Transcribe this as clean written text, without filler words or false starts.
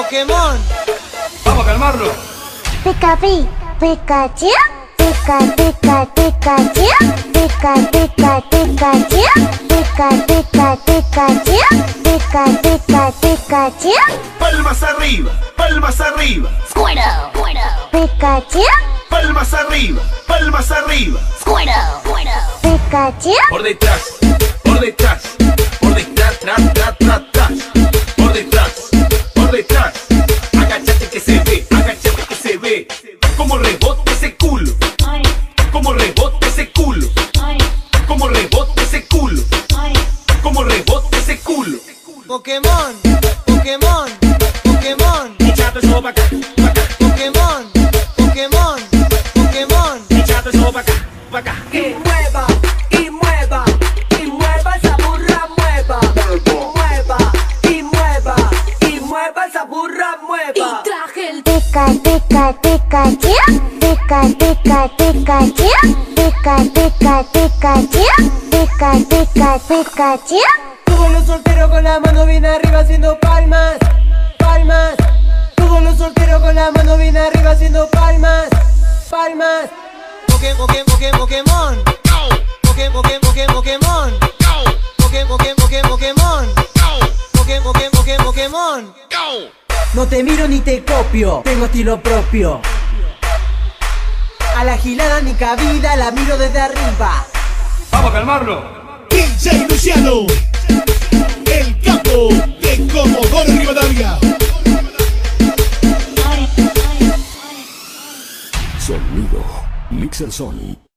Pokémon. Vamos a calmarlo. Pikapi, Pikachu, Pika, Pika, Pikachu, Pika, Pika, Pikachu, Pika, Pika, Pikachu, Pika, Pika, Pikachu, Palmas arriba, palmas arriba. Squirtle, Pikachu, Palmas arriba, palmas arriba. Squirtle, Pikachu, Por detrás, por detrás, por detrás, tras, tras, tras, tras. Por detrás, por detrás. Agáchate que se ve, agáchate que se ve. Como rebota ese culo, como rebota ese culo, como rebota ese culo, como rebota ese culo. Pokémon. Pokémon. Pokémon. Echate eso pa' acá, pa' acá. Pokémon. Pokémon. Pokémon. Echate eso pa' acá, pa' acá. Y mueva, y mueva, y mueva esa burra, mueva. Mueva, y mueva, y mueva esa burra, mueva. traje el Pika, Pika, Pikachu, Pika, Pika, Pikachu, Pika, Pika, Pikachu, Pika, Pika, Pikachu. Todos los solteros con la mano bien arriba haciendo palmas, palmas. Todos los solteros con la mano bien arriba haciendo palmas, palmas. Pokémon. Pokémon. Pokémon. Pokémon. Pokémon. No te miro ni te copio, tengo estilo propio. A la gilada ni cabida, la miro desde arriba. Vamos a calmarlo. DJ Luciano, el capo de Comodoro Rivadavia. Sonido Mixer Sony.